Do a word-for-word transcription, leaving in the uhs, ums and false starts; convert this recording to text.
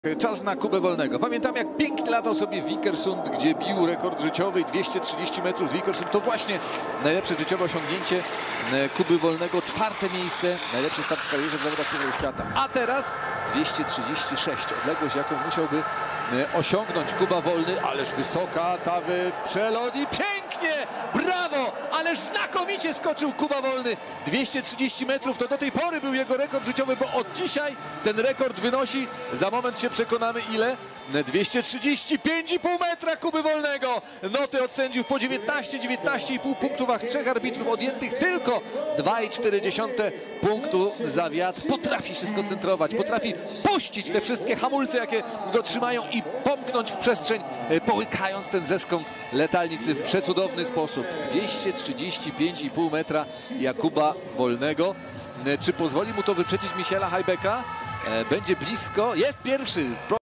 Czas na Kubę Wolnego. Pamiętam, jak pięknie latał sobie Vikersund, gdzie bił rekord życiowy dwieście trzydzieści metrów. Vikersund to właśnie najlepsze życiowe osiągnięcie Kuby Wolnego. Czwarte miejsce, najlepszy start w karierze w zawodach Pucharu Świata. A teraz dwieście trzydzieści sześć. Odległość, jaką musiałby osiągnąć Kuba Wolny. Ależ wysoka ta przelot i pięknie! Brawo! Ależ znakomicie skoczył Kuba Wolny. dwieście trzydzieści metrów to do tej pory był jego rekord życiowy, bo od dzisiaj ten rekord wynosi, za moment się przekonamy ile, dwieście trzydzieści pięć i pół metra Kuby Wolnego. Noty od sędziów po dziewiętnaście, dziewiętnaście i pół punktów, a trzech arbitrów odjętych tylko dwa i cztery dziesiąte punktu za wiatr. Potrafi się skoncentrować, potrafi puścić te wszystkie hamulce, jakie go trzymają i pomknąć w przestrzeń, połykając ten zeskok letalnicy w przecudowny sposób. dwieście trzydzieści pięć i pół metra Jakuba Wolnego. Czy pozwoli mu to wyprzedzić Michaela Hajbeka? Będzie blisko, jest pierwszy.